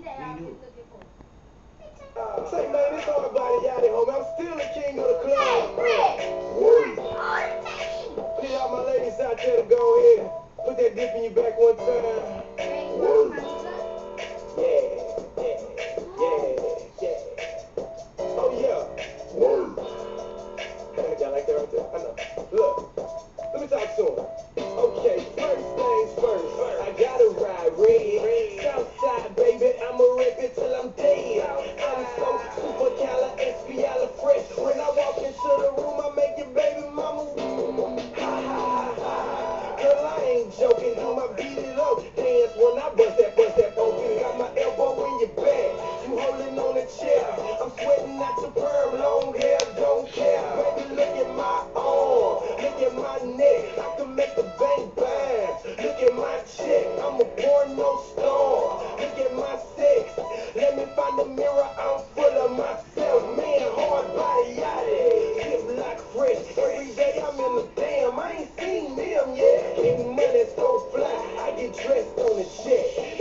Say, man, it's hard body out here, homie. I'm still the king of the club. Need all my ladies out there to go ahead. Put that dip in your back one time. Yeah, yeah, yeah, yeah. Oh, yeah. Y'all like that right there? I know. Look, let me talk to him. Okay, first things first. I gotta ride red. Southside, baby, I'ma rip it till I'm dead. I'm so super fresh. When I walk into the room, I make your baby mama. Ha ha ha. Girl, I ain't joking. Do my beat it up. Dance when I bust that open. Got my elbow in your back. You holding on the chair. I'm sweating out your perm, long hair, don't care. Baby, look at my arm. Look at my neck. I can make the bank bang. Look at my check. I'm a porno star. Look at my sex. Let me find the mirror. I'm full of myself. Man, hard body out it. Hip lock fresh. Every day I'm in the damn. I ain't seen them yet. Getting money so fly. I get dressed on the jet.